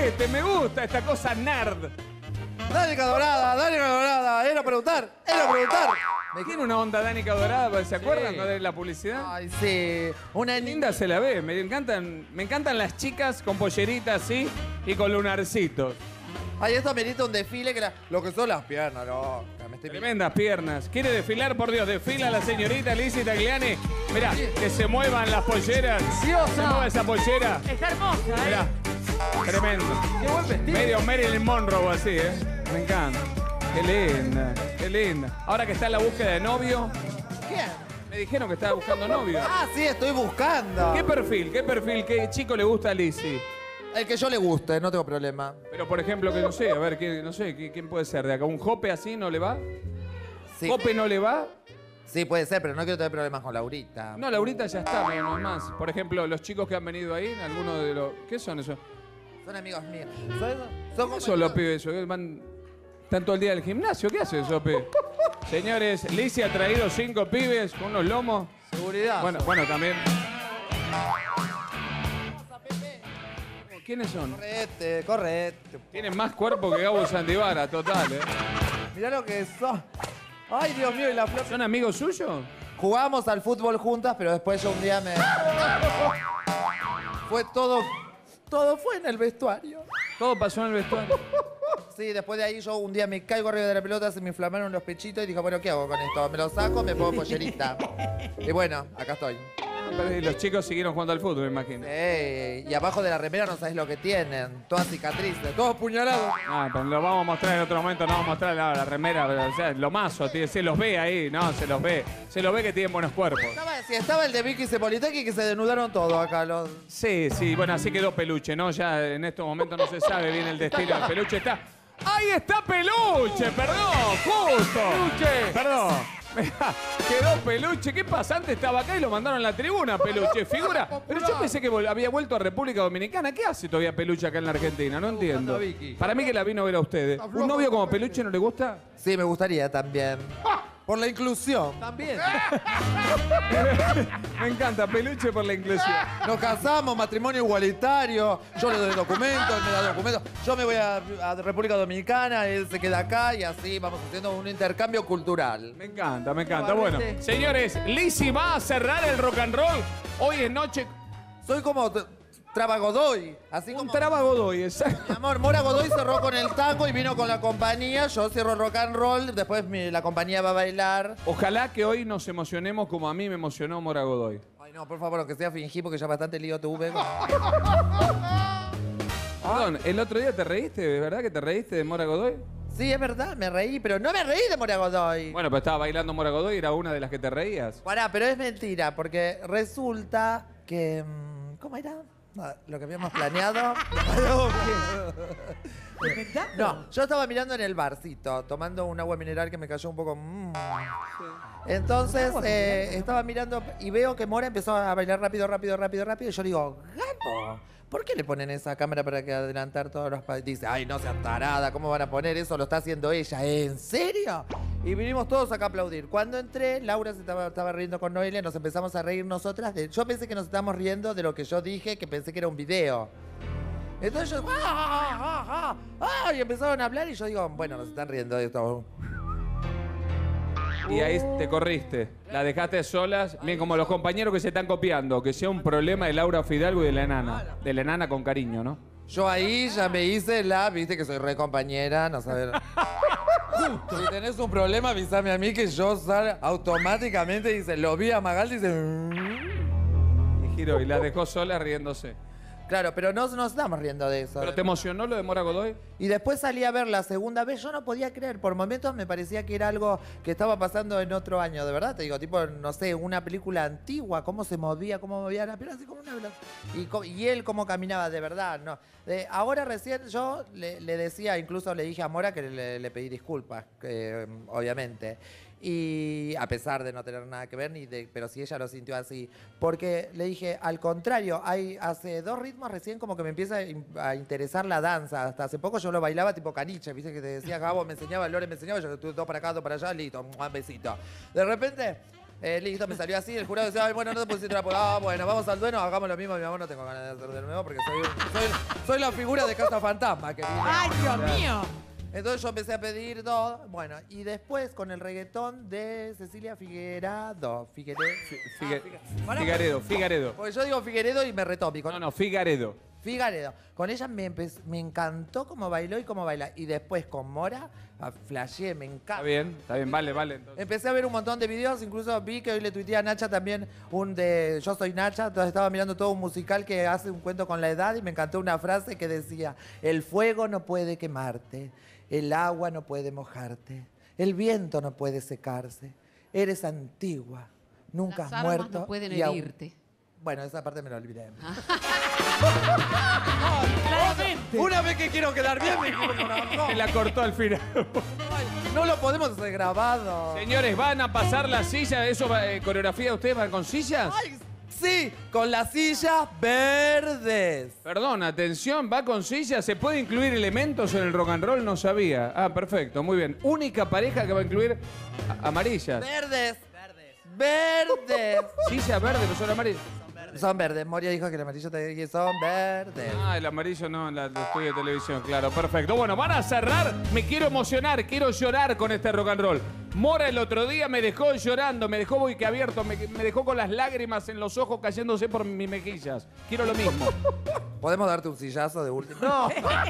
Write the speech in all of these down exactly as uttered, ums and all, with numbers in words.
juguete, me gusta esta cosa nerd. Danica Dorada, Danica Dorada, era preguntar, era preguntar. Me tiene una onda Danica Dorada, ¿se acuerdan Sí. de la publicidad? Ay, sí. Una Linda se la ve, me encantan, me encantan las chicas con polleritas así y con lunarcitos. Ay, esto amerita un desfile que la... lo que son las piernas, no. Me estoy... Tremendas piernas. ¿Quiere desfilar? Por Dios, desfila la señorita Lizzy Tagliani. Mirá, que se muevan las polleras. Preciosa. Se mueva esa pollera. Está hermosa, ¿eh? Mirá, tremendo. Qué buen vestido. Medio Marilyn Monroe así, ¿eh? Me encanta. Qué linda, qué linda. Ahora que está en la búsqueda de novio, ¿Quién? me dijeron que estaba buscando novio. Ah, sí, estoy buscando. ¿Qué perfil? ¿Qué perfil? ¿Qué chico le gusta a Lizzy? El que yo le guste, no tengo problema. Pero por ejemplo, que no sé, a ver, ¿qué, no sé, ¿qué- ¿quién puede ser de acá? ¿Un Jope así no le va? Sí. ¿Jope no le va? Sí, puede ser, pero no quiero tener problemas con Laurita. No, Laurita ya está, no, no es más. Por ejemplo, los chicos que han venido ahí, algunos de los... ¿Qué son esos? Son amigos míos. Son, son ¿Qué son los pibes esos? ¿Que van tanto el día del gimnasio? ¿Qué hacen esos pibes? Señores, Lizzy ha traído cinco pibes con unos lomos. Seguridad. Bueno, bueno, también. ¿Quiénes son? Correte, correte. Tienen más cuerpo que Gabo Sandivara, total, ¿eh? Mirá lo que son. Ay, Dios mío, y la flor. ¿Son amigos suyos? Jugamos al fútbol juntas, pero después yo un día me... Fue todo... Todo fue en el vestuario. Todo pasó en el vestuario. Sí, después de ahí yo un día me caigo arriba de la pelota, se me inflamaron los pechitos y dije, bueno, ¿qué hago con esto? Me lo saco, me pongo pollerita. Y bueno, acá estoy. Y los chicos siguieron jugando al fútbol, me imagino. Sí, y abajo de la remera no sabes lo que tienen. Todas cicatrices, todos puñalados. Ah, pero lo vamos a mostrar en otro momento, no vamos a mostrar la, la remera, pero, o sea, lo mazo, tío, se los ve ahí, no, se los ve. Se los ve que tienen buenos cuerpos. Estaba, si estaba el de Vicky Cepolitaki que se denudaron todo acá. Los... Sí, sí, bueno, así quedó Peluche, ¿no? Ya en estos momentos no se sabe bien el destino del Peluche. Está. ¡Ahí está Peluche! Perdón, justo. Peluche. Perdón. Mirá, quedó Peluche. ¿Qué pasa? Antes estaba acá y lo mandaron a la tribuna, Peluche. Figura. Pero yo pensé que vol- había vuelto a República Dominicana. ¿Qué hace todavía Peluche acá en la Argentina? No entiendo. Para mí que la vino a ver a ustedes. ¿Un novio como Peluche no le gusta? Sí, me gustaría también. Por la inclusión. También. Me encanta, Peluche por la inclusión. Nos casamos, matrimonio igualitario. Yo le doy documentos, él me da documentos. Yo me voy a, a República Dominicana, él se queda acá y así vamos haciendo un intercambio cultural. Me encanta, me encanta. Bueno, señores, Lizzy va a cerrar el rock and roll. Hoy es noche. Soy como t- Traba Godoy. Así Un como. traba Godoy, exacto. Mi amor, Mora Godoy cerró con el tango y vino con la compañía. Yo cierro rock and roll, después mi- la compañía va a bailar. Ojalá que hoy nos emocionemos como a mí me emocionó Mora Godoy. Ay, no, por favor, aunque sea fingí porque ya bastante lío tuve. Perdón, el otro día te reíste, ¿de verdad que te reíste de Mora Godoy? Sí, es verdad, me reí, pero no me reí de Mora Godoy. Bueno, pero estaba bailando Mora Godoy y era una de las que te reías. Pará, pero es mentira, porque resulta que... mm, ¿Cómo era? Ah, lo que habíamos planeado. No, yo estaba mirando en el barcito, tomando un agua mineral que me cayó un poco... mm. Entonces, eh, estaba mirando y veo que Mora empezó a bailar rápido, rápido, rápido, rápido. Y yo digo, Gato, ¿por qué le ponen esa cámara para que adelantar todos los pasos? Dice, ay, no seas tarada, ¿cómo van a poner eso? Lo está haciendo ella. ¿En serio? Y vinimos todos acá a aplaudir. Cuando entré, Laura se estaba, estaba riendo con Noelia, nos empezamos a reír nosotras. De, yo pensé que nos estábamos riendo de lo que yo dije, que pensé que era un video. Entonces yo, ¡ah, ah, ah, ah! ah", y empezaron a hablar y yo digo, bueno, nos están riendo de esto. Y ahí te corriste. La dejaste solas. Bien, como los compañeros que se están copiando. Que sea un problema de Laura Fidalgo y de la enana. De la enana con cariño, ¿no? Yo ahí ya me hice la, viste que soy re compañera, no sabes. Si tenés un problema, avísame a mí que yo sal automáticamente dice, lo vi a Magaldi y dice. "Mm". Y giró y la dejó sola riéndose. Claro, pero no nos estamos riendo de eso. ¿Pero te emocionó lo de Mora Godoy? Y después salí a ver la segunda vez, yo no podía creer, por momentos me parecía que era algo que estaba pasando en otro año, de verdad, te digo, tipo, no sé, una película antigua, cómo se movía, cómo movía la pelota, así como una... Y, co- y él cómo caminaba, de verdad, no. De- ahora recién yo le, le decía, incluso le dije a Mora que le, le pedí disculpas, que, obviamente. Y a pesar de no tener nada que ver, ni de, pero si ella lo sintió así. Porque le dije, al contrario, hay hace dos ritmos recién como que me empieza a, in- a interesar la danza. Hasta hace poco yo lo bailaba tipo caniche, viste que te decía Gabo, me enseñaba, Lore me enseñaba, yo estuve todo para acá, todo para allá, listo, un besito. De repente Eh, listo, me salió así. El jurado decía, ay, bueno, no te pusiste trapo. Ah, bueno, vamos al duelo, hagamos lo mismo. Mi amor, no tengo ganas de hacer de nuevo porque soy, soy, soy la figura de Casa Fantasma. Que viene. ¡Ay, Dios mío! Entonces yo empecé a pedir dos. Bueno, y después con el reggaetón de Cecilia Figueredo. Figueredo. Figue- Figaredo, Figaredo. Porque yo digo Figueredo y me retomí. Con No, no, Figaredo. Figaredo. Con ella me, empe- me encantó cómo bailó y cómo baila. Y después con Mora, ah, flasheé, me encanta. Está bien, está bien, vale, vale. Entonces. Empecé a ver un montón de videos, incluso vi que hoy le tuiteé a Nacha también un de Yo soy Nacha, entonces estaba mirando todo un musical que hace un cuento con la edad y me encantó una frase que decía, el fuego no puede quemarte, el agua no puede mojarte, el viento no puede secarse, eres antigua, nunca Las has armas muerto. no pueden y aún- herirte. Bueno, esa parte me la olvidé. Claramente. Una vez que quiero quedar bien, me quiero quedar Se la cortó al final. No lo podemos hacer grabado. Señores, ¿van a pasar la silla? ¿Eso va, eh, coreografía ustedes van con sillas? Ay, sí, con las sillas verdes. Perdón, atención, va con sillas. ¿Se puede incluir elementos en el rock and roll? No sabía. Ah, perfecto, muy bien. Única pareja que va a incluir a- amarillas. Verdes. Verdes. Silla verde, no son amarillas. Son verdes. Moria dijo que el amarillo te- son verdes. Ah, el amarillo no, la, el estudio de televisión, claro, perfecto. Bueno, van a cerrar. Me quiero emocionar, quiero llorar con este rock and roll. Mora el otro día me dejó llorando, me dejó boquiabierto, me, me dejó con las lágrimas en los ojos cayéndose por mis mejillas. Quiero lo mismo. ¿Podemos darte un sillazo de último? No.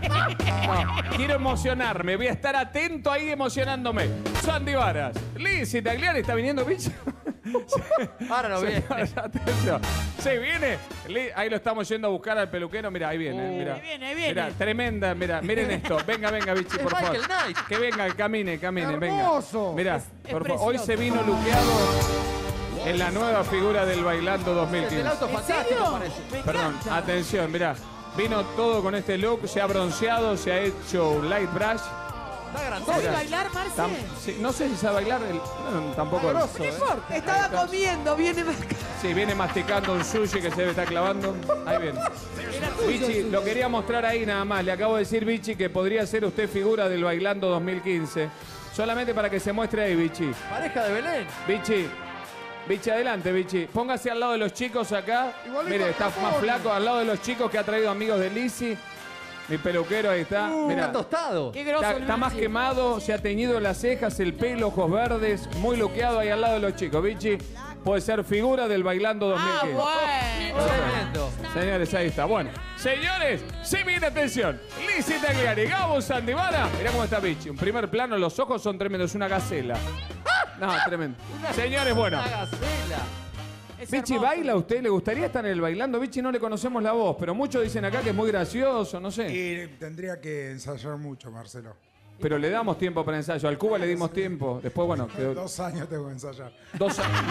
No, quiero emocionarme, voy a estar atento ahí emocionándome. Sandy Varas, Lizzy Tagliani, ¿está viniendo, bicho? Ahora no viene. Señores, atención. Sí, viene. Li- Ahí lo estamos yendo a buscar al peluquero. Mira, ahí viene. Mira. Ahí viene, ahí viene. Mira, tremenda. Mira, miren esto. Venga, venga, bichi, por favor. Michael Knight. Que venga, camine, camine, Hermoso. venga. Mira, Es por favor. Hoy precioso. se vino luqueado en la nueva figura del Bailando dos mil El quince. auto ¿En fantástico serio? parece. Me Perdón, encanta. atención, mira. Vino todo con este look, se ha bronceado, se ha hecho light brush. Está grande. ¿Sabes Mira. bailar, Marce? Tam- sí, no sé si sabe bailar, el- no, tampoco. Grosso, No ¿eh? importa. Estaba comiendo, viene más. Sí, viene masticando un sushi que se debe estar clavando. Ahí viene. Vichy, lo quería mostrar ahí nada más. Le acabo de decir, Vichy, que podría ser usted figura del Bailando dos mil quince. Solamente para que se muestre ahí, Vichy. Pareja de Belén. Vichy. Vichy, adelante, Vichy. Póngase al lado de los chicos acá. Igualito Mire, al está Capone. más flaco. Al lado de los chicos que ha traído amigos de Lizzy. Mi peluquero, ahí está. Mira. Está tostado. Qué grosso. Está, está más Luchi. quemado, se ha teñido las cejas, el pelo, ojos verdes, muy luqueado ahí al lado de los chicos. Vichy puede ser figura del Bailando dos mil Ah, quince. bueno. Tremendo. Señores, ahí está. Bueno, señores, se viene atención. Lizzy Tagliani, Gabo Sandivara. Mirá cómo está Vichy. Un primer plano, los ojos son tremendos, es una gacela. No, tremendo. Señores, bueno. Una gacela. Es Vichy, hermoso. ¿baila a usted? ¿Le gustaría estar en el Bailando? Vichy, no le conocemos la voz, pero muchos dicen acá que es muy gracioso, no sé. Y tendría que ensayar mucho, Marcelo. Pero le damos tiempo para ensayo. Al Cuba le dimos tiempo. Después, bueno, quedó Dos años tengo que ensayar. dos años.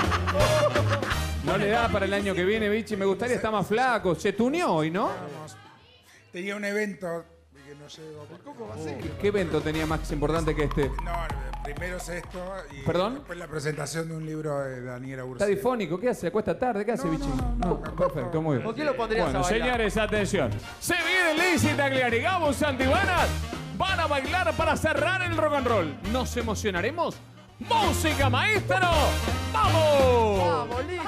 No le da para el año que viene, Vichy. Me gustaría estar más flaco. Se tuneó hoy, ¿no? Vamos. Tenía un evento que no llego. porque- ¿Qué evento tenía más importante que este? No, primero es esto y ¿Perdón? después la presentación de un libro de Daniela Está Ursi. difónico, ¿qué hace? ¿Acuesta tarde? ¿Qué hace, No, Vichy? no, no, No, perfecto, muy bien. ¿Por qué lo pondrías Bueno, a bailar? señores, atención. Se viene Lizzy Tagliani, Gabo Santibana. Van a bailar para cerrar el rock and roll. ¿Nos emocionaremos? ¡Música, maestro! ¡Vamos! ¡Vamos, Lizzy!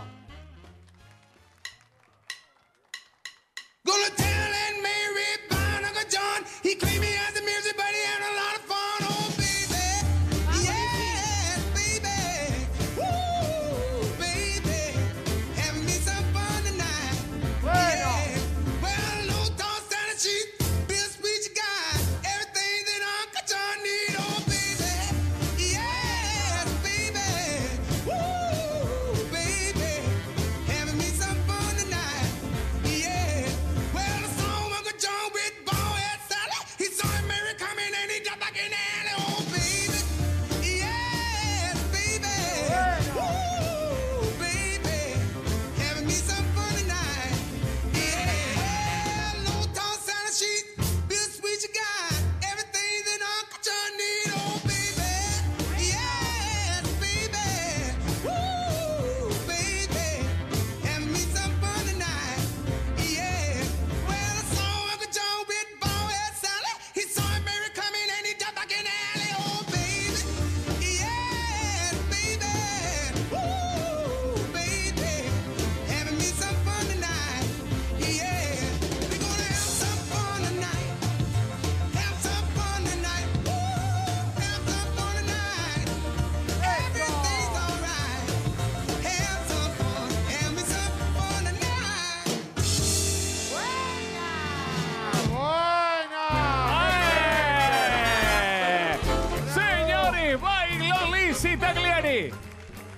Gonna tell Aunt Mary about Uncle John. He claimed he had the music, but he had a lot of fun. Oh, baby. Yes, baby. Woo, baby. Having me some fun tonight. Bueno. Yeah. Well, no thoughts down the sheet. Be a speech guy. Everything that Uncle John need. Oh, baby. Yes, baby. Woo, baby.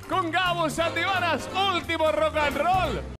con Gabo Santivanas, último rock and roll.